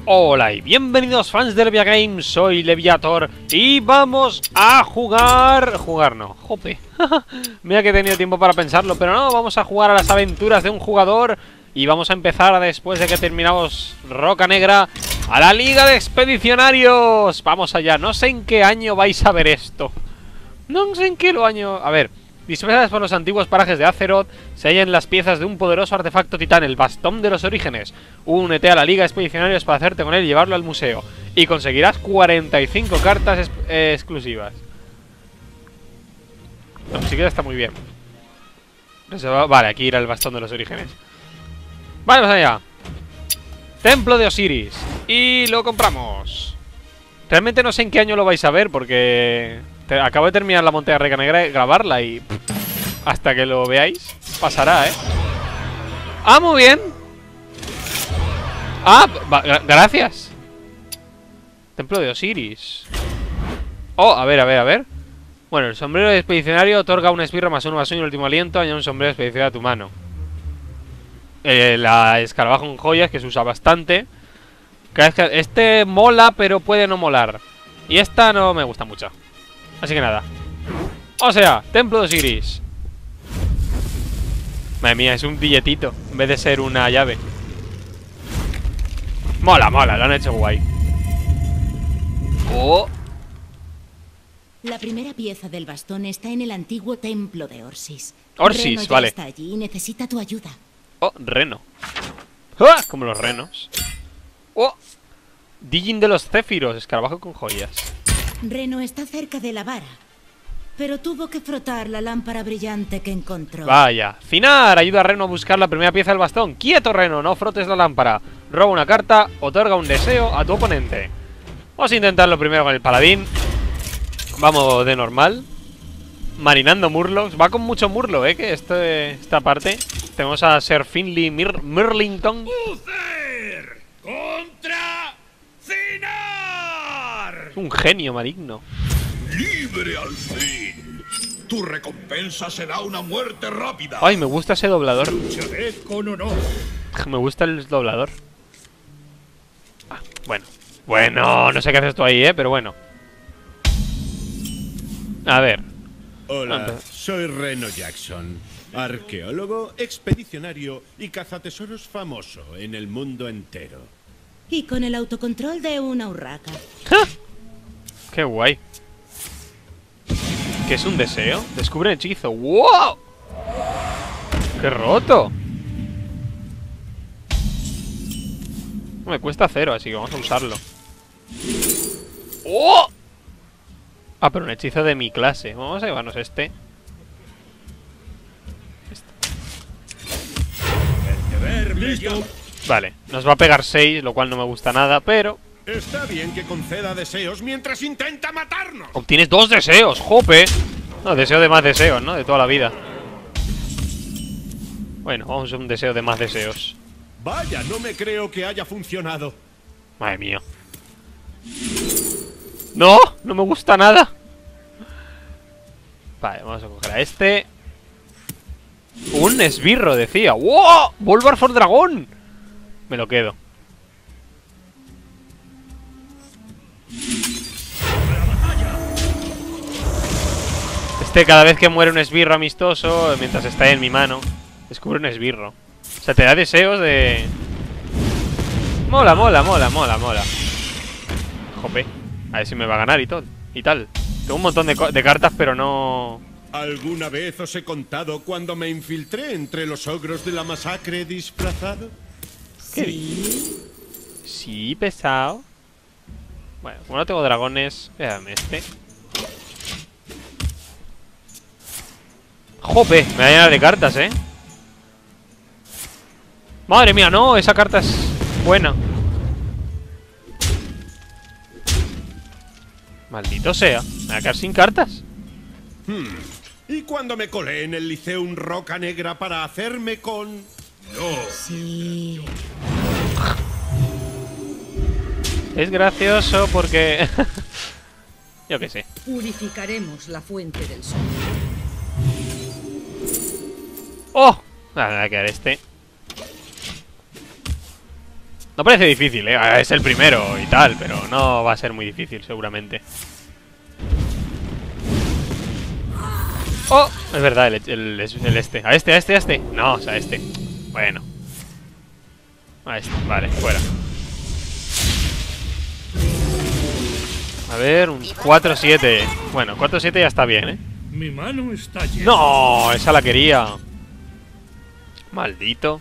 Hola y bienvenidos fans de Levia Games, soy Leviator y vamos a jugar... Jugar no, jope. Mira que he tenido tiempo para pensarlo, pero no, vamos a jugar a las aventuras de un jugador. Y vamos a empezar después de que terminamos Roca Negra a la Liga de Expedicionarios. Vamos allá, no sé en qué año vais a ver esto. No sé en qué año... A ver... Dispersadas por los antiguos parajes de Azeroth, se hallan las piezas de un poderoso artefacto titán, el Bastón de los Orígenes. Únete a la Liga de Expedicionarios para hacerte con él y llevarlo al museo. Y conseguirás 45 cartas exclusivas. No, sí que está muy bien. Vale, aquí irá el Bastón de los Orígenes. Vamos allá. Templo de Osiris. Y lo compramos. Realmente no sé en qué año lo vais a ver porque... acabo de terminar la montaña Roca Negra y grabarla y... hasta que lo veáis, pasará, ¿eh? ¡Ah, muy bien! ¡Ah! Gracias. Templo de Osiris. Oh, a ver. Bueno, el sombrero de expedicionario otorga un esbirro +1/+1 y el último aliento. Añade un sombrero de expedicionario a tu mano. La escarabajo en joyas, que se usa bastante. Este mola, pero puede no molar. Y esta no me gusta mucho. Así que nada. O sea, Templo de Osiris. Madre mía, es un billetito en vez de ser una llave. Mola, lo han hecho guay. Oh. La primera pieza del bastón está en el antiguo templo de Orsis. Orsis, Reno vale. está allí y necesita tu ayuda. Oh, reno. ¡Ah! Como los renos. Oh. Digin de los Céfiros, escarabajo con joyas. Reno está cerca de la vara, pero tuvo que frotar la lámpara brillante que encontró. Vaya. Finar, ayuda a Reno a buscar la primera pieza del bastón. ¡Quieto, Reno! No frotes la lámpara. Roba una carta, otorga un deseo a tu oponente. Vamos a intentarlo primero con el paladín. Vamos de normal. Marinando Murlocs. Va con mucho Murlo, que esta parte. Tenemos a Sir Finley Mirlington. ¡Uther! ¡Contra Cinar! Un genio maligno. ¡Libre al fin! Tu recompensa será una muerte rápida. Ay, me gusta ese doblador. Lucharé con honor. Me gusta el doblador. Ah, bueno, no sé qué haces tú ahí, pero bueno. A ver. Hola, soy Reno Jackson, arqueólogo, expedicionario y cazatesoros famoso en el mundo entero. Y con el autocontrol de una urraca. Qué guay. ¿Qué es un deseo? Descubre un hechizo. ¡Wow! ¡Qué roto! Me cuesta 0, así que vamos a usarlo. ¡Oh! Ah, pero un hechizo de mi clase. Vamos a llevarnos este. El deber me llama. Vale, nos va a pegar 6, lo cual no me gusta nada, pero... Está bien que conceda deseos mientras intenta matarnos. Obtienes 2 deseos, ¡jope! No, deseo de más deseos, ¿no? De toda la vida. Bueno, vamos a un deseo de más deseos. Vaya, no me creo que haya funcionado. Madre mía. ¡No! No me gusta nada. Vale, vamos a coger a este. Un esbirro, decía. ¡Wow! ¡Volvar for Dragón! Me lo quedo. Este, cada vez que muere un esbirro amistoso, mientras está en mi mano, descubre un esbirro. O sea, te da deseos de... Mola. Jope. A ver si me va a ganar y tal. Tengo un montón de cartas, pero no... ¿Alguna vez os he contado cuando me infiltré entre los ogros de la masacre disfrazado? Sí. Sí, pesado. Bueno, como no tengo dragones, véame este. Jope, me va a llenar de cartas, Madre mía, no, esa carta es buena. Maldito sea, me va a quedar sin cartas. ¿Y cuando me colé en el Liceum Roca Negra para hacerme con...? No. Sí. Es gracioso porque... Yo qué sé. Purificaremos la fuente del sol. ¡Oh! Nada, me va a quedar este. No parece difícil, es el primero y tal, pero no va a ser muy difícil seguramente. ¡Oh! Es verdad, el este. A este. No, o sea, a este. Bueno. A este, vale, fuera. A ver, un 4-7. Bueno, 4-7 ya está bien, Mi mano está llena. ¡No! Esa la quería. Maldito.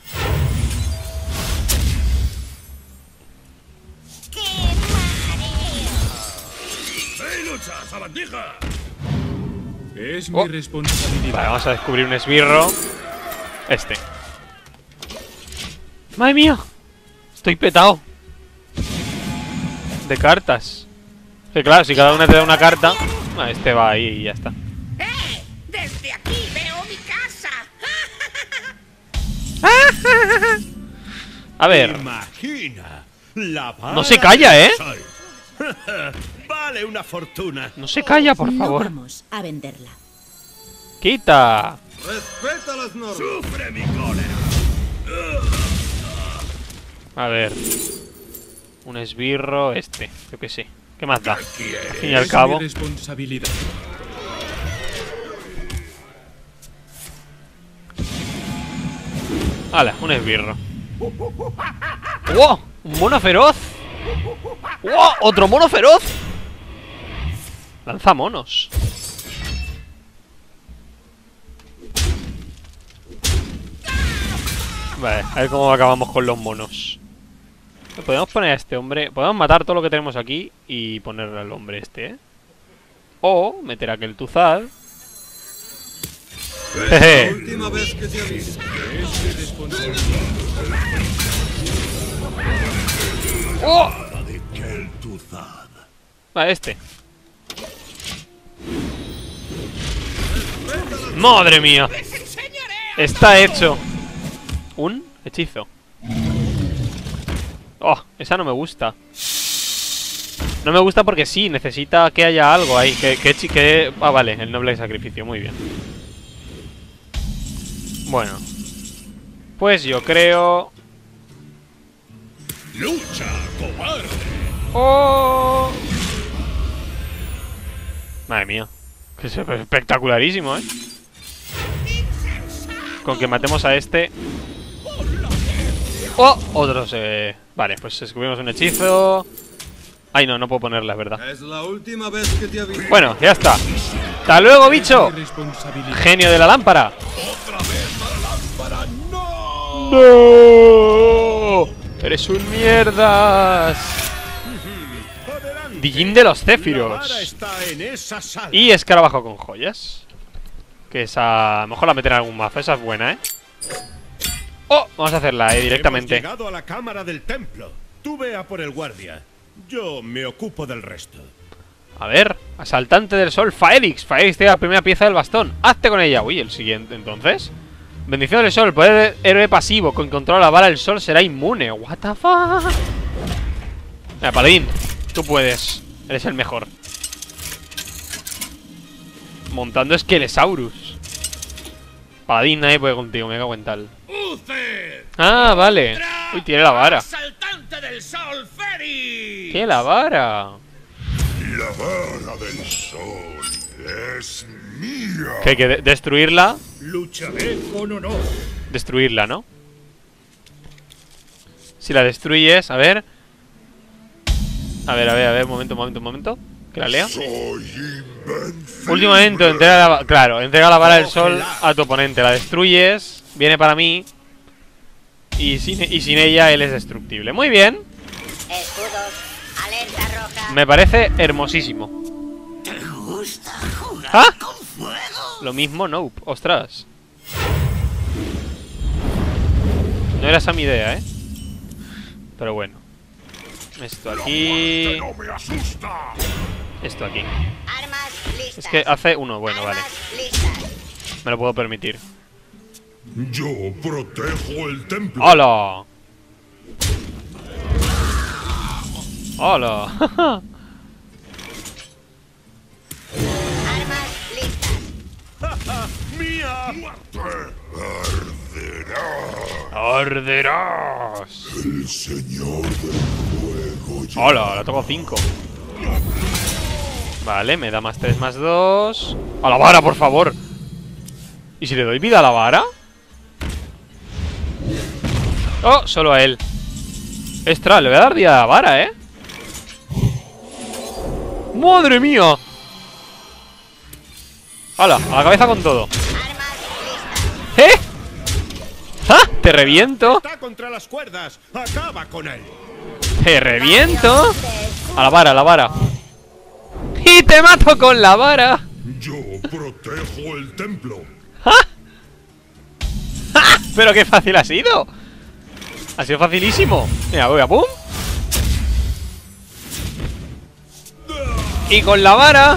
¡Hey, lucha, sabandija! Es mi responsabilidad. Vale, vamos a descubrir un esbirro. Este. ¡Madre mía! Estoy petado de cartas. Que claro, si cada una te da una carta, este va ahí y ya está. Desde aquí veo mi casa. A ver. Imagina. La vara No se calla, del ¿eh? sol. Vale una fortuna. No se calla, por No favor. vamos a venderla. Quita. Respeta las normas. ¡Sufre mi cólera! A ver. Un esbirro, este. Yo qué sé. ¿Qué más da? Al fin y al Es cabo. mi responsabilidad. Hala, un esbirro. ¡Wow! ¡Un mono feroz! ¡Wow! ¡Otro mono feroz! Lanza monos. Vale, a ver cómo acabamos con los monos. Podemos poner a este hombre. Podemos matar todo lo que tenemos aquí y ponerle al hombre este, ¿eh? O meter a aquel Tuzad. Jeje. Última vez que te aviso. Es mi responsabilidad. ¡Oh! De Kel Tuzad. Vale, este. ¡Madre mía! Está hecho. Un hechizo. Oh, esa no me gusta. No me gusta porque sí, necesita que haya algo ahí. Ah, vale, el noble sacrificio, muy bien. Bueno. Pues yo creo... ¡Lucha, cobarde! ¡Oh! Madre mía. Que es espectacularísimo, ¿eh? Con que matemos a este... ¡Oh! Otros, Vale, pues descubrimos un hechizo. Ay, no, no puedo ponerla, es verdad. Es la última vez que te aviso. Bueno, ya está. ¡Hasta luego, bicho! Mi responsabilidad. Genio de la lámpara. ¡Otra vez para la lámpara! ¡No! ¡No! ¡Eres un mierdas! Adelante. Dijin de los La vara Céfiros. está en esa sala. Y escarabajo con joyas. Que esa... A lo mejor la meten en algún mazo. Esa es buena, ¿eh? ¡Oh! Vamos a hacerla, directamente. Hemos llegado a la cámara del templo. Tú ve a por el guardia. Yo me ocupo del resto. A ver, asaltante del sol, Faelix. Faelix tiene la primera pieza del bastón. Hazte con ella. Uy, el siguiente, entonces. Bendición del sol, poder héroe pasivo. Con control a la bala del sol será inmune. What the fuck. Mira, paladín, tú puedes. Eres el mejor. Montando Skelesaurus. Paladín, nadie puede contigo, me cago en tal. ¡Uced! Ah, vale. Uy, tiene la vara. ¡Asaltante del sol, Feri! Tiene la vara. La vara del sol es mía. Que hay que destruirla. Lucharé con honor. Destruirla, ¿no? Si la destruyes, a ver. A ver, momento. Que la lea. Soy invencible. Último momento, entrega la vara del sol a tu oponente. La destruyes, viene para mí. Y sin ella él es destructible. Muy bien. Escudos, alerta roja. Me parece hermosísimo. ¿Ah? Lo mismo, nope. Ostras. No era esa mi idea, ¿eh? Pero bueno. Esto aquí. No me asusta. Esto aquí. Armas listas. Es que hace uno, bueno, vale. Armas listas. Me lo puedo permitir. Yo protejo el templo. ¡Hola! ¡Hola! Armas listas. ¡Mía! Muerte. ¡Arderás! El señor del fuego. ¡Hola! Ahora toco 5. Vale, me da más 3 más 2. ¡A la vara, por favor! ¿Y si le doy vida a la vara? ¡Oh! Solo a él. Extra, le voy a dar vida a la vara, ¿eh? ¡Madre mía! ¡Hala! A la cabeza con todo. ¿Eh? ¡Ah! ¡Te reviento! Está contra las cuerdas. Acaba con él. ¡Te reviento! A la vara, a la vara. ¡Y te mato con la vara! Yo protejo el templo. ¡Pero qué fácil ha sido! Ha sido facilísimo. Mira, voy a pum. Y con la vara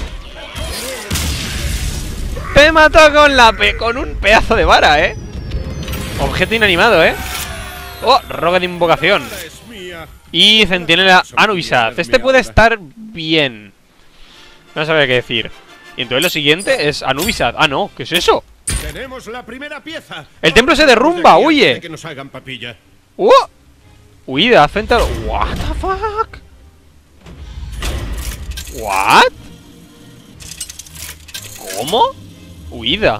te mato con un pedazo de vara, ¿eh? Objeto inanimado, ¿eh? Oh, roca de invocación. Es mía. Y centinela Anubisat. Este puede estar bien. No sabía qué decir. Y entonces lo siguiente es Anubisat. Ah, no, ¿qué es eso? Tenemos la primera pieza. El templo se derrumba, Antes de huye. que nos hagan papilla. Huida frente a... What the fuck? What? ¿Cómo? Huida.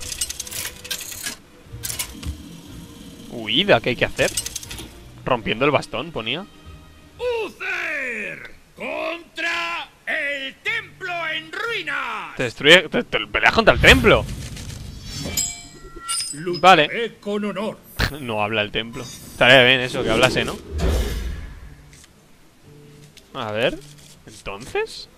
Huida, ¿qué hay que hacer? Rompiendo el bastón, ponía. ¡Uther! ¡Contra el templo en ruinas! Te destruye... Te peleas contra el templo. Vale. Con honor. No habla el templo. Estaría bien eso, que hablase, ¿no? A ver. ¿Entonces?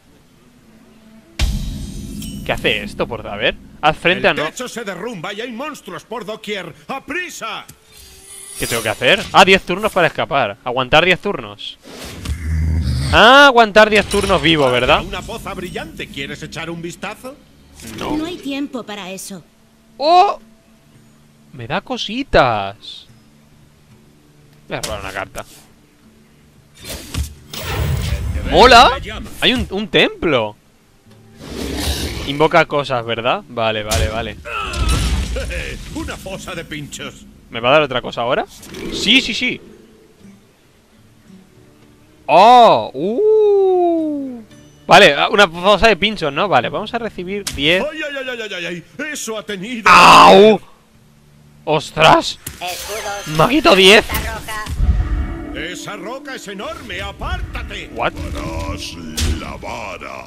¿Qué hace esto? Por a ver. Haz frente a El no... techo se derrumba y hay monstruos por doquier. ¡Aprisa! ¿Qué tengo que hacer? Ah, 10 turnos para escapar. Aguantar 10 turnos. Ah, aguantar 10 turnos vivo, ¿verdad? Una poza brillante. ¿Quieres echar un vistazo? No hay tiempo para eso. ¡Oh! Me da cositas. Voy a robar una carta. ¡Mola! Hay un templo. Invoca cosas, ¿verdad? Vale, vale, vale. Una fosa de pinchos. ¿Me va a dar otra cosa ahora? Sí, sí, sí. ¡Oh! Vale, una fosa de pinchos, ¿no? Vale, vamos a recibir 10. ¡Ay, ay, ay, ay, ay, ay! ¡Eso ha tenido! ¡Au! ¡Ostras! Escudos. ¡Maguito 10! Alerta roja. ¡Esa roca es enorme! ¡Apártate! ¿What? Harás la vara.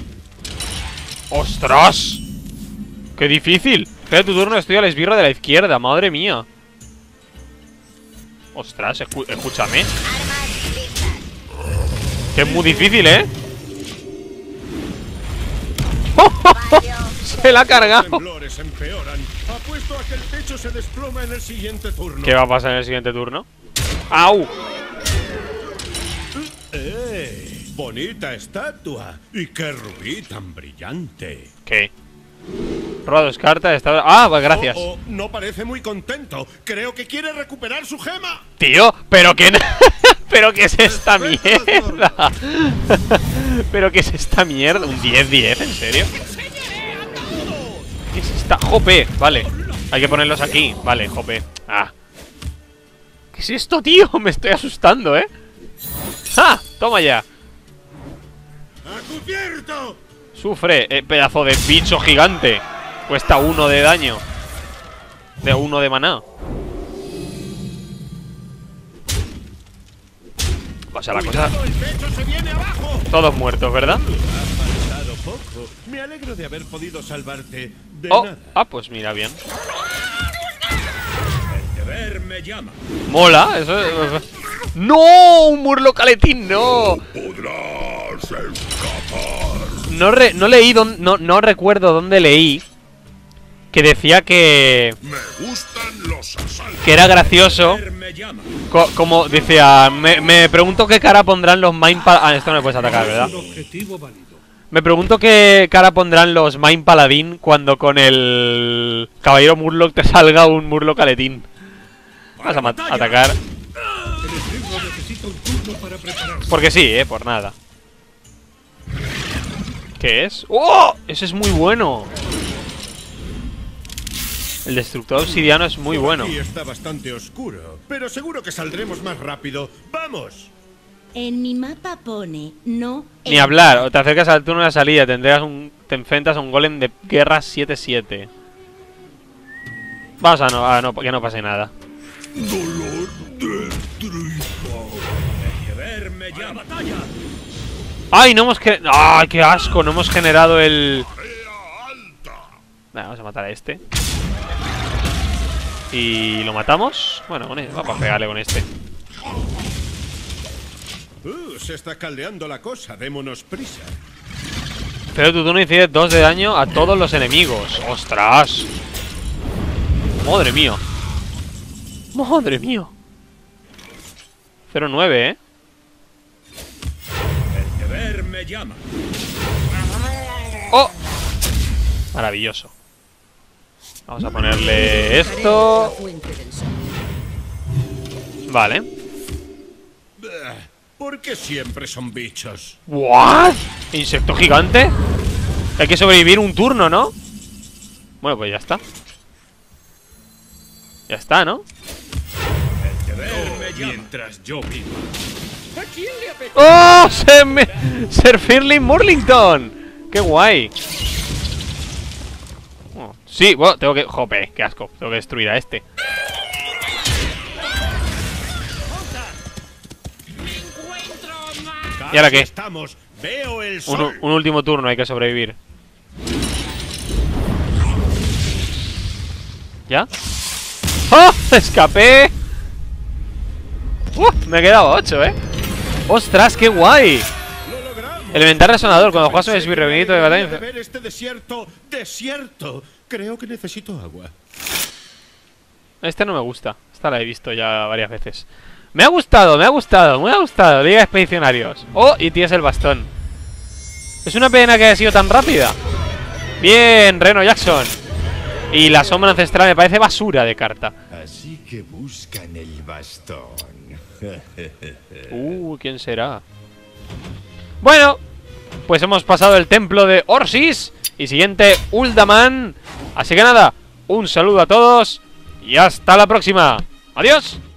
¡Ostras! ¡Qué difícil! Espera tu turno, estoy al esbirro de la izquierda, madre mía. Ostras, escúchame. Armas listas. Que es muy difícil, ¿eh? Se la ha Los cargado. temblores empeoran. Apuesto a que el techo se desploma en el siguiente turno. ¿Qué va a pasar en el siguiente turno? ¡Au! Bonita estatua. Y qué rubí tan brillante. ¿Qué? Roba 2 cartas, está... Ah, pues gracias. No parece muy contento. Creo que quiere recuperar su gema. Tío, pero que... ¿Pero qué es esta mierda? ¿Pero qué es esta mierda? ¿Un 10-10? ¿En serio? ¿Qué es esta? ¡Jope! Vale. Hay que ponerlos aquí. Vale, jope. Ah. ¿Qué es esto, tío? Me estoy asustando, ¿eh? ¡Ah! Toma ya. ¡A cubierto! Sufre, pedazo de bicho gigante. Cuesta 1 de daño. De 1 de maná. Pasa la cosa. ¡El techo se viene abajo! Todos muertos, ¿verdad? Ha pasado poco. Me alegro de haber podido salvarte. De Oh, nada. ah, pues mira bien. El deber me llama. Mola, eso. ¡No! ¡Un Murloc Aletín! ¡No! Podrás escapar. No leí no recuerdo dónde leí que decía que Me gustan los asaltos. era gracioso. El deber me llama. Como decía, me pregunto qué cara pondrán los Mind Paladin. Ah, esto no me puedes atacar, ¿verdad? Un objetivo válido. Me pregunto qué cara pondrán los Mind Paladin cuando con el Caballero Murloc te salga un Murloc Aletín. Vas a atacar. El esbirro necesita un turno para prepararse. Porque sí, por nada. ¿Qué es? ¡Oh! Ese es muy bueno. El destructor obsidiano es muy bueno. Aquí está bastante oscuro, pero seguro que saldremos más rápido. ¡Vamos! En mi mapa pone no. Ni hablar, o te acercas al turno de salida, te enfrentas a un golem de guerra 7-7. Vamos a no, que no pase nada. Dolor de tripa. Verme ya. ¡Batalla! ¡Ay, no hemos generado! ¡Ay, qué asco! No hemos generado el... Vale, vamos a matar a este. Y lo matamos. Bueno, vamos a pegarle con este. Se está caldeando la cosa, démonos prisa. Pero tu turno incide 2 de daño a todos los enemigos. ¡Ostras! ¡Madre mía! ¡Madre mía! 0-9, ¿eh? El deber me llama. ¡Oh! Maravilloso. Vamos a ponerle esto. Vale. ¿Por qué siempre son bichos? ¿What? ¿Insecto gigante? Hay que sobrevivir un turno, ¿no? Bueno, pues ya está. Ya está, ¿no? El deber me llama. Mientras yo viva. ¿A quién le apetece? ¡Oh! ¡Sir Firling Murlington! ¡Qué guay! Oh, sí, bueno, tengo que... Jope, qué asco. Tengo que destruir a este. ¿Y ahora qué? Estamos. Veo el sol. Un último turno, hay que sobrevivir. ¿Ya? ¡Oh! ¡Escapé! Me he quedado 8, ¿eh? ¡Ostras, qué guay! Lo logramos. Elemental resonador. Cuando juegas un esbirrevinito de Debería batalla... de ver este desierto. Creo que necesito agua. Este no me gusta. Esta la he visto ya varias veces. Me ha gustado. Liga de Expedicionarios. Oh, y tienes el bastón. Es una pena que haya sido tan rápida. Bien, Reno Jackson. Y la sombra ancestral me parece basura de carta. Así que buscan el bastón. ¿Quién será? Bueno, pues hemos pasado el templo de Orsis. Y siguiente, Uldaman. Así que nada, un saludo a todos y hasta la próxima. Adiós.